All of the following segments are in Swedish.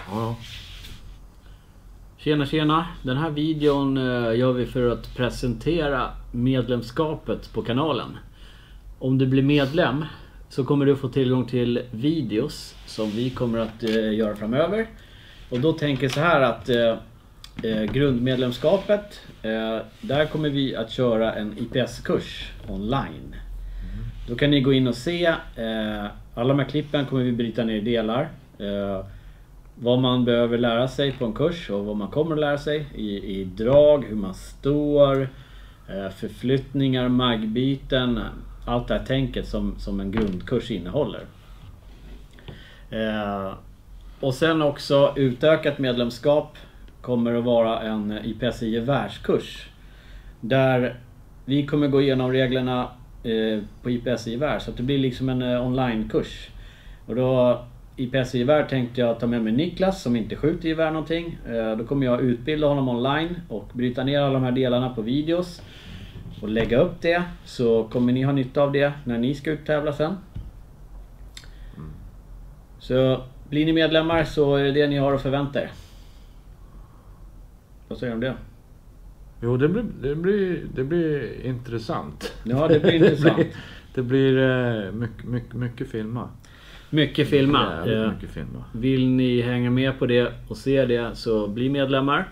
Ja. Tjena. Den här videon gör vi för att presentera medlemskapet på kanalen. Om du blir medlem så kommer du få tillgång till videos som vi kommer att göra framöver. Och då tänker jag så här att grundmedlemskapet, där kommer vi att köra en IPS-kurs online. Då kan ni gå in och se, alla de här klippen kommer vi bryta ner i delar. Vad man behöver lära sig på en kurs och vad man kommer att lära sig i drag, hur man står, förflyttningar, magbyten, allt det här tänket som en grundkurs innehåller. Och sen också utökat medlemskap kommer att vara en IPS-gevärskurs där vi kommer gå igenom reglerna på IPS-gevär, så att det blir liksom en onlinekurs. Och då IPS-gevär tänkte jag ta med mig Niklas som inte skjuter gevär någonting. Då kommer jag utbilda honom online och bryta ner alla de här delarna på videos och lägga upp det, så kommer ni ha nytta av det när ni ska uttävla sen. Så blir ni medlemmar så är det det ni har att förvänta er. Vad säger du om det? Jo, det blir intressant. Ja, det blir intressant. det blir mycket filma. Mycket filma. Mycket filma. Vill ni hänga med på det och se det så bli medlemmar.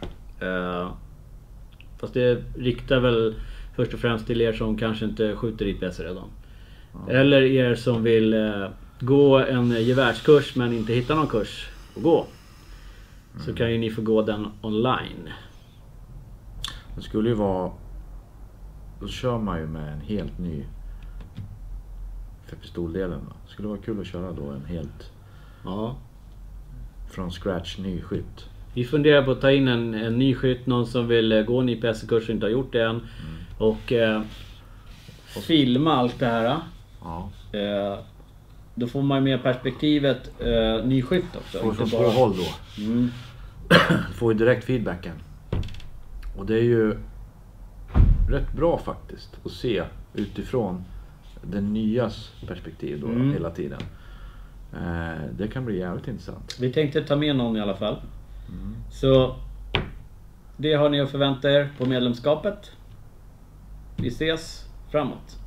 Fast det riktar väl först och främst till er som kanske inte skjuter IPS redan. Ja. Eller er som vill gå en gevärskurs men inte hitta någon kurs att gå. Så kan ju ni få gå den online. Det skulle ju vara... Då kör man ju med en helt ny... För pistoldelen. Det skulle vara kul att köra då en helt... Ja. Från scratch ny skytt. Vi funderar på att ta in en ny skytt. Någon som vill gå en IPS-kurs och inte har gjort det än. Och filma allt det här. Ja. Då får man med perspektivet ny skytt också. Får från två håll då. Får ju direkt feedbacken. Och det är ju rätt bra faktiskt att se utifrån den nyas perspektiv då hela tiden. Det kan bli jävligt intressant. Vi tänkte ta med någon i alla fall. Så det har ni att förvänta er på medlemskapet. Vi ses framåt.